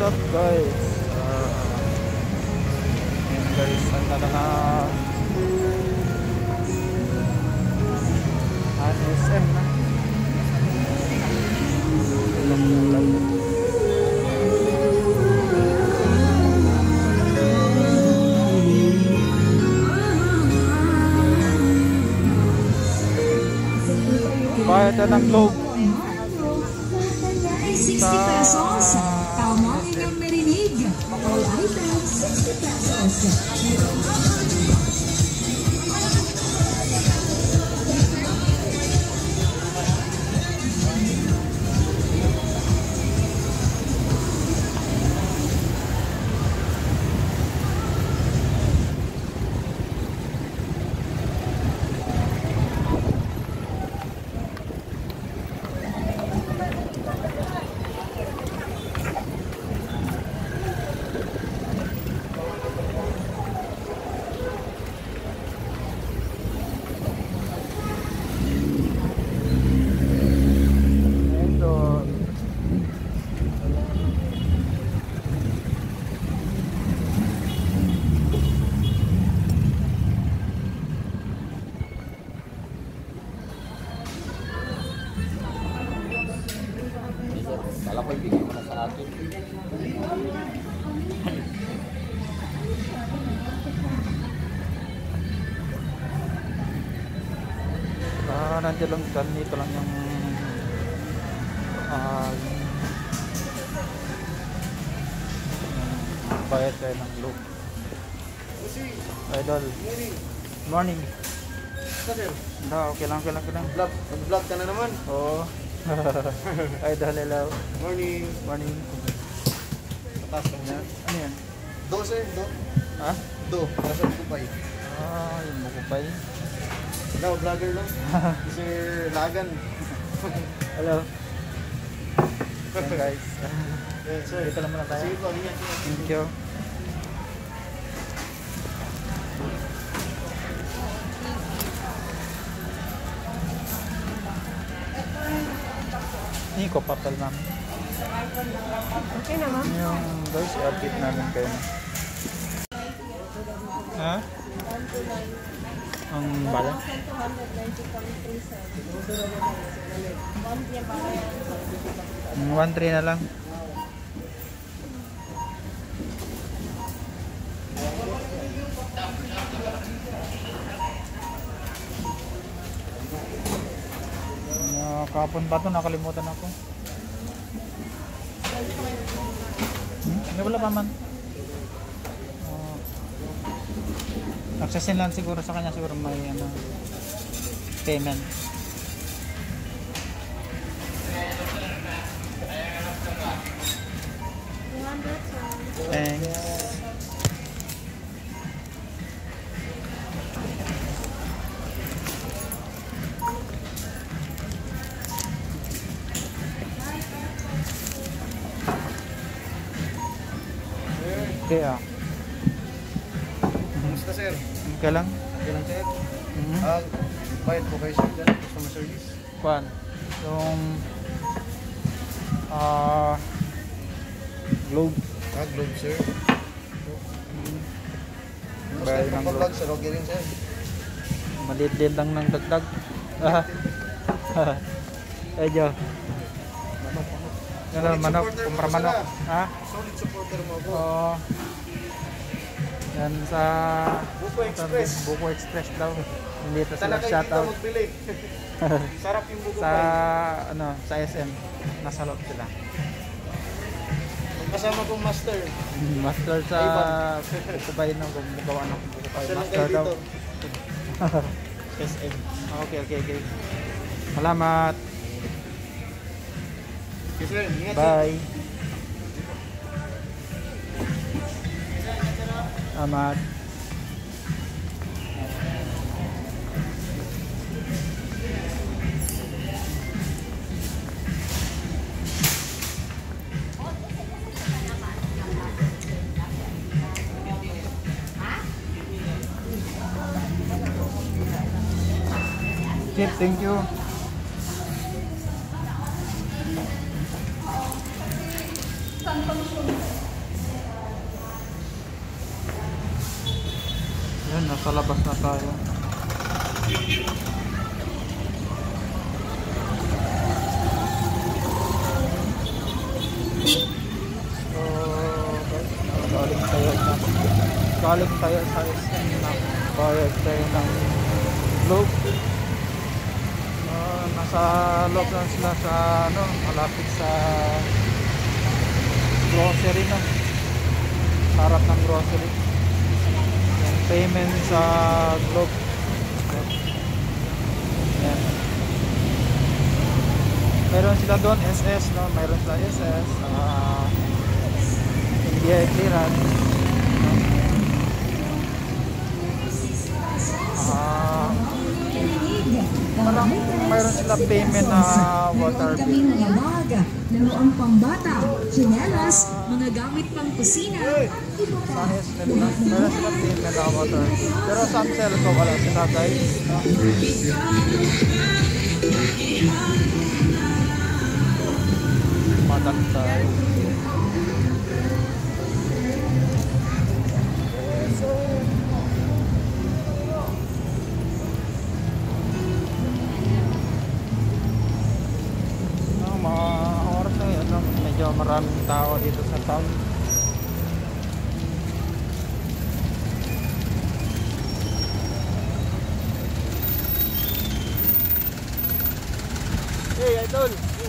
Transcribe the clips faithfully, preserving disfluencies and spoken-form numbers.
up guys? Uh, yan guys, ang tala na S M na. Ilang yung live. Bayad na ng globe. sixty pesos. Tama ninyong narinig. All items, sixty pesos. Kala ko ibigay mo na sa akin. Ah, nandiyan lang, ganito lang yung ah, yung bayad kayo ng globe. Idol. Morning. No, okay lang, okay lang, okay lang. Vlog, nag-vlog ka na naman. Oo. Idol, hello. Morning. Morning. Tatas ka niya. Ano yan? Do sir, do. Ha? Do, nasa Kupay. Ah, yung mukupay. Hello, vlogger lang. Sir Lagan. Hello. Yan guys. Yeah, sir. Dito lang muna tayo. Sige po, ingat. Thank you. Ini ko papel namin. Okay na, ma'am. Yung guys, i-update namin kayo. Ha? Ang bala? one three na lang. Uh, kapon pa ito, nakalimutan ako. Hmm? May wala pa man. Uh, Nagsasend lang siguro sa kanya, siguro may ano, payment. Thanks. Okay ah. Kumusta sir? Okay lang. Okay lang sir. Mm-hmm. Ah, bayad po kayo sir dyan, customer service. Kuan? Yung ah globe. Ah, Globe sir. Bayad ng Kumusta yung globe. vlog sir? Okay rin sir. Maliit-liit lang ng dagdag. Medyo. Manok, manok. Ano, manok, kumpara manok. Ha? Solid supporter mo po. Oo. Yan sa Buko Express. Buko Express daw. Hindi ito sila Talaga hindi ka shoutout. magbili. Sarap yung buko Sa pie. ano, sa S M. Nasa loob sila. Kasama kong master. Master sa Ivan. Kubay ng gumagawa ng Buko Pie. Master lang Master kayo daw. dito. S M. Okay, okay, okay. Salamat. Okay sir, ingat sir. Bye. Salamat. Okay, thank you. Saan pa gusto mo? Ayun, nasa labas na tayo. So, galing tayo na. Galing tayo sa S M na. Bayad tayo ng loob. Uh, nasa loob lang sila sa ano, malapit sa grocery na. Sa harap ng grocery. Yung payment sa Globe. Yan. Meron sila doon S S, no? Meron sila S S. Uh, India clearance. Ah, parang mayroon sila payment na water Meron bill. kaming mga bag, laruang pambata, tsinelas, mga gamit pang kusina, at iba pa. Sa S M na, meron sila payment na water bill. Pero sa Amsel ko wala sila guys. No? Madantay. Mga oras na yun, no? Medyo maraming tao dito sa town. Hey, idol!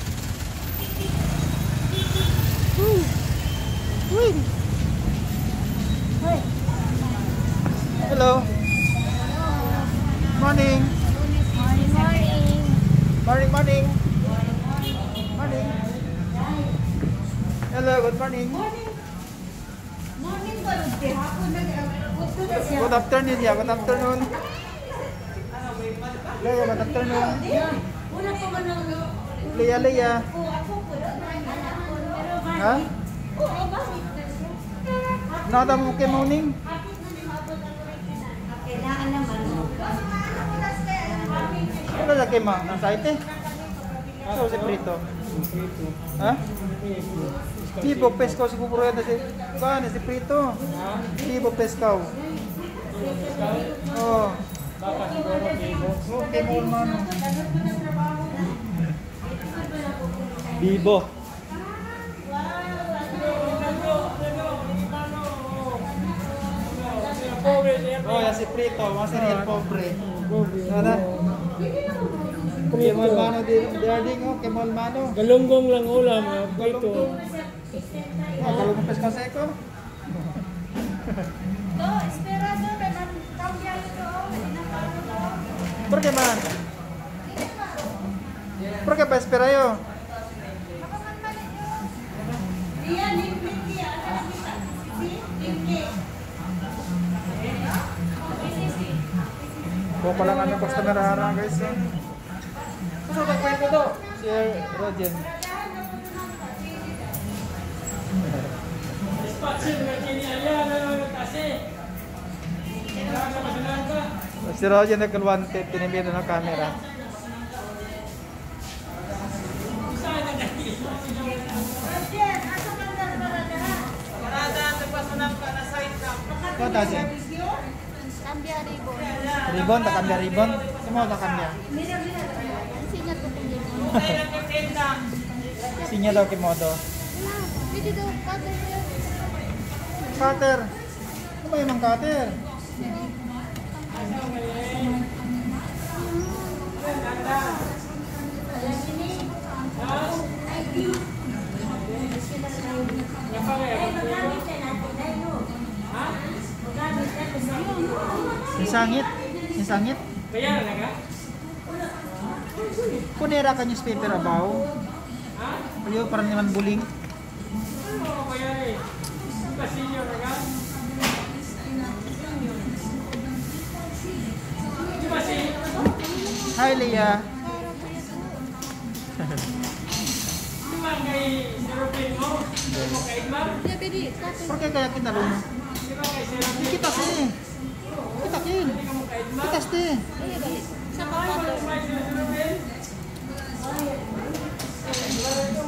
Woo! Woo! Hi! Hello! Morning! Morning, morning. Morning, morning! Morning! Hello, good morning! Morning ba? Hapon na siya. Good afternoon, yeah, good afternoon! Leia, good afternoon! Una ko man ang... Leia, Leia! Oo, ako po. Ha? Oo, ba? Nada mo kay morning? Kailangan naman. Ano na kay ma? Nang site eh? So, si Prito. Ha? Tibo pescaw si Kukurueta si... Kaan si Prito? Tibo pescaw. Oh. Oh, kay mo man. Bibo. Oh, yan si Prito. Mga sinil pobre. Ano? Kemol mano di darding oh, kemol mano. Galunggong lang ulam, ah, prito. Ah, kalau mo pesca seco. To, esperado naman kambiyan ito. ¿Por qué man? ¿Por qué pa espera yo? Dia limpit dia. Ano kita? Limpit. Kung pala nga ng customer harang guys. Eh. Ano ba kwento to? Si Rogen. Dispatcher na kiniaya na lang kasi. Si Rogen nagkalwante, tinimbido ng camera. Kau tahu sih? Kambya ribon. Ribbon, tak kambia ribbon. Semua tak kambia. Sinya ko kung ribon. Sinya daw kimodo. Pwede daw cutter siya. Cutter. Ano ba yung cutter? Yung sangit. Yung sangit. Kaya na ka? Kunera ka newspaper abaw. Aliyo parang naman buling. Ano kaya eh? Kasi nyo na ka? Di ba si? Hi Leia. Di ba kay Sirupin mo? Di mo kay Igmar? Dia pwede cutter. Por qué kaya kita luno? Di ba kay Sirupin? Kita sini. Kita kin. Kita ste. Iya balik. Sa cutter. Kay Sirupin?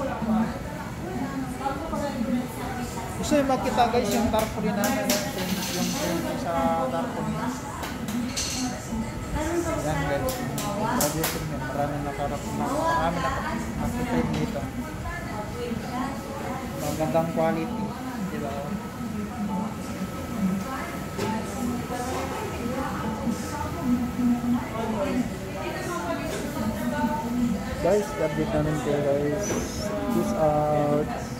Gusto yung makita guys yung tarpaulin namin. Thank you. yung training sa Darpon. Yan guys, graduation yun. Marami nakarap na, marami nakatrain dito. Magandang quality. Diba? Guys, update namin kayo guys. Peace out.